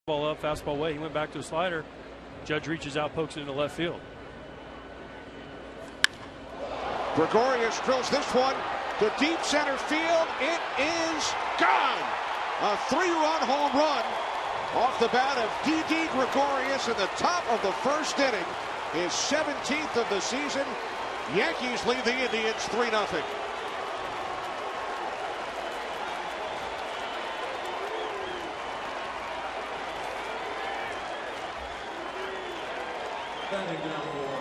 Ball up, fastball away. He went back to a slider. Judge reaches out, pokes it into left field. Gregorius drills this one to deep center field. It is gone. A 3-run home run off the bat of Didi Gregorius in the top of the first inning. His 17th of the season. Yankees lead the Indians 3-0. Batting down for